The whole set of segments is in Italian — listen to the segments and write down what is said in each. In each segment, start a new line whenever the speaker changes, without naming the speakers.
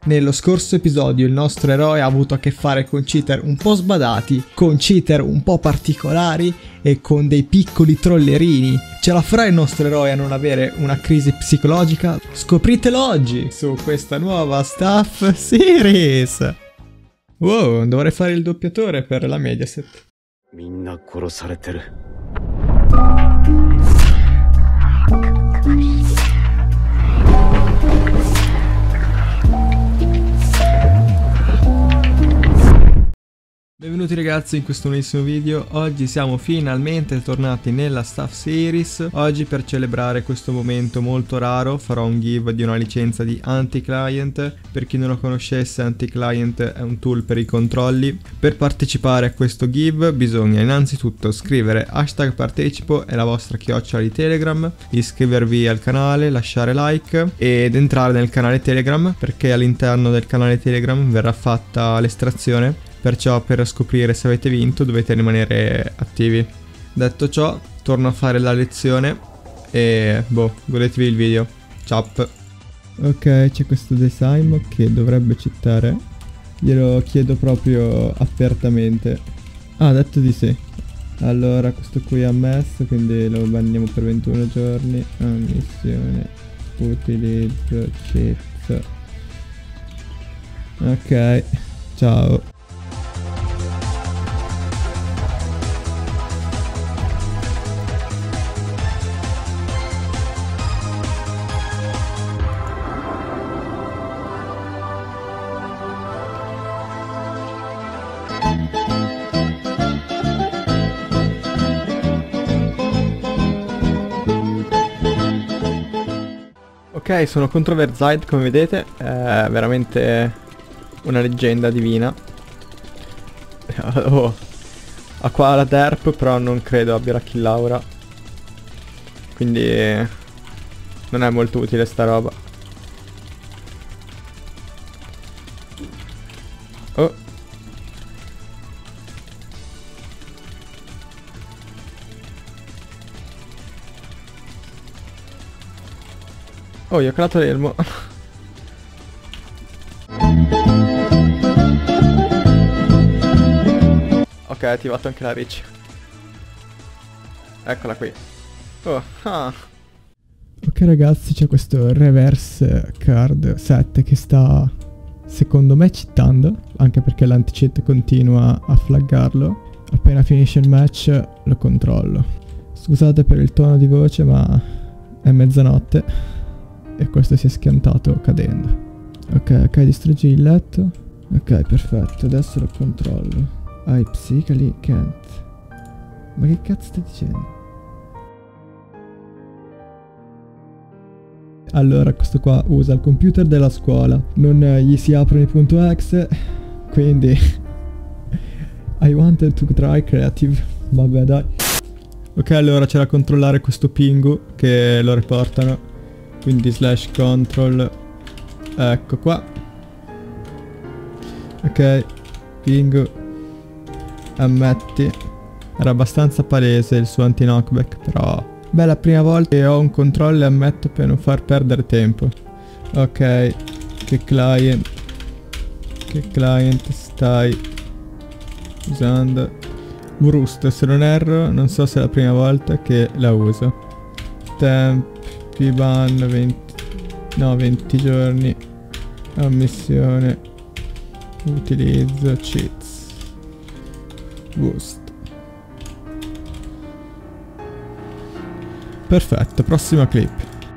Nello scorso episodio il nostro eroe ha avuto a che fare con cheater un po' sbadati, con cheater un po' particolari e con dei piccoli trollerini. Ce la farà il nostro eroe a non avere una crisi psicologica? Scopritelo oggi su questa nuova Staff Series! Wow, dovrei fare il doppiatore per la Mediaset. Benvenuti ragazzi in questo nuovissimo video. Oggi siamo finalmente tornati nella Staff Series. Oggi per celebrare questo momento molto raro farò un give di una licenza di Anti-Client. Per chi non lo conoscesse, Anti-Client è un tool per i controlli. Per partecipare a questo give bisogna innanzitutto scrivere #partecipo e la vostra chiocciola di Telegram, iscrivervi al canale, lasciare like ed entrare nel canale Telegram, perché all'interno del canale Telegram verrà fatta l'estrazione. Perciò per scoprire se avete vinto dovete rimanere attivi. Detto ciò, torno a fare la lezione e godetevi il video. Ciao. Ok, c'è questo design che dovrebbe citare. Glielo chiedo proprio apertamente. Ah, ha detto di sì. Allora, questo qui è ammesso, quindi lo banniamo per 21 giorni. Ammissione, utilizzo, cheat. Ok, ciao. Ok, sono contro Verzide, come vedete, è veramente una leggenda divina. Oh, ha qua la derp, però non credo abbia la kill aura. Quindi non è molto utile sta roba. Oh. Oh, io ho calato l'elmo. Ok, ha attivato anche la reach. Eccola qui. Oh, ah. Ok ragazzi, c'è questo reverse card set che sta, secondo me, cheatando, anche perché l'anti-cheat continua a flaggarlo. Appena finisce il match lo controllo. Scusate per il tono di voce, ma è mezzanotte e questo si è schiantato cadendo. Ok, distruggi il letto. Ok, perfetto, adesso lo controllo. I psychically can't. Ma che cazzo stai dicendo? Allora, questo qua usa il computer della scuola. Non gli si aprono i .exe, quindi I wanted to try creative. Vabbè, dai. Ok, allora c'è da controllare questo pingu che lo riportano. Quindi /control. Ecco qua. Ok, pingu. Ammetti. Era abbastanza palese il suo anti-knockback, però beh, la prima volta che ho un controllo e ammetto per non far perdere tempo. Ok, che client stai usando? Brust, se non erro, non so se è la prima volta che la uso. Temp ban 20 giorni. Ammissione, utilizzo cheats, boost. Perfetto, prossima clip.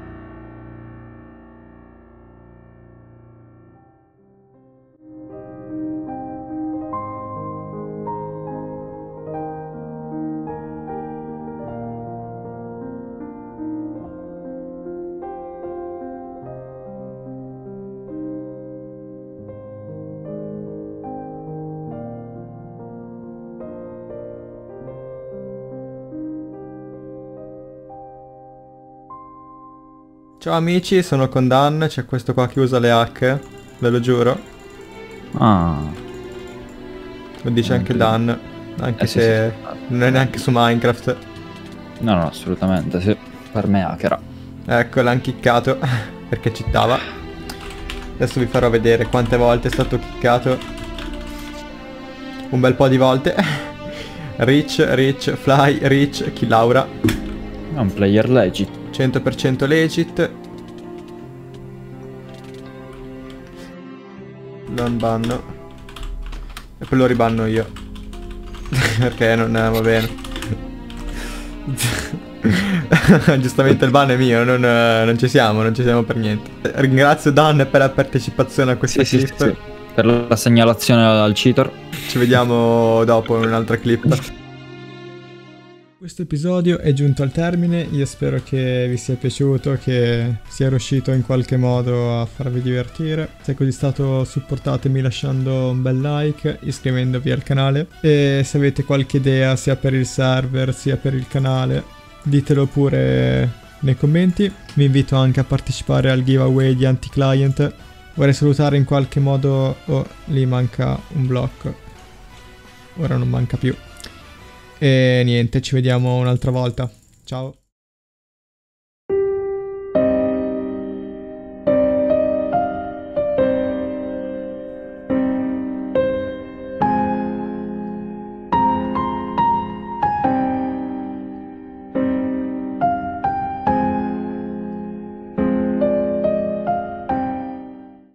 Ciao amici, sono con Dan, c'è questo qua che usa le hack, ve lo giuro.
Ah.
Lo dice anche Dan, anche se sì. Non è neanche su Minecraft.
No, assolutamente, sì. Per me hackera.
Ecco, l'hanno kiccato perché cheatava. Adesso vi farò vedere quante volte è stato kickato. Un bel po' di volte. Reach, fly, reach, kill Laura.
È un player legit.
100% legit. Lo unbanno. E poi lo ribanno io. Perché non va bene. Giustamente il ban è mio, non ci siamo per niente. Ringrazio Dan per la partecipazione a questa clip.
Sì. Per la segnalazione al cheater.
Ci vediamo dopo in un'altra clip. Questo episodio è giunto al termine, io spero che vi sia piaciuto, che sia riuscito in qualche modo a farvi divertire. Se è così stato, supportatemi lasciando un bel like, iscrivendovi al canale, e se avete qualche idea sia per il server sia per il canale ditelo pure nei commenti. Vi invito anche a partecipare al giveaway di Anti-Client. Vorrei salutare in qualche modo... Oh, lì manca un blocco, ora non manca più. E niente, ci vediamo un'altra volta. Ciao.